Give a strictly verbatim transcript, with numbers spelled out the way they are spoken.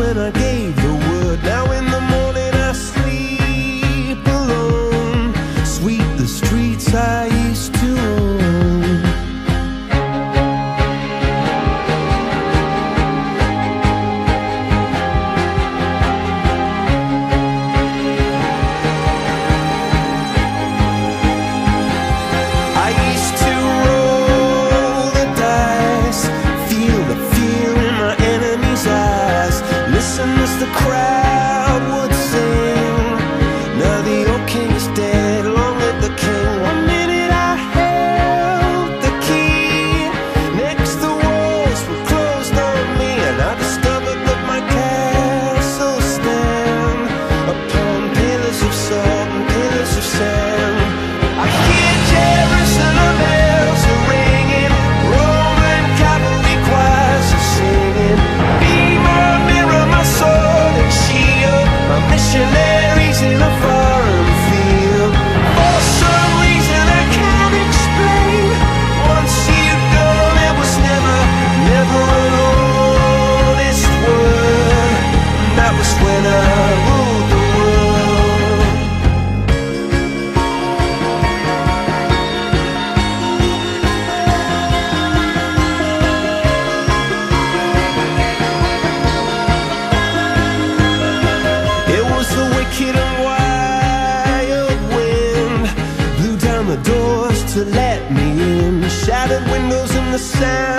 when I gave the word. Now in the morning I sleep alone. Sweep the streets I used to own. I used to roll the dice, feel the fear in my enemy's eyes, listen as the crowd would sing. Now the old king is dead, long live the king. One minute I held the key, next the walls were closed on me, and I discovered that my castle stand upon pillars of salt and pillars of sand. I hear Jerusalem bells are ringing, Roman cavalry choirs are singing. Be my mirror, my sword and shield, my missionaries in a foreign field. For some reason I can't explain, once you've gone there was never, never an honest word. And that was when I ruled the world. It was the wicked and wild wind, blew down the doors to let me in, shattered windows and the sound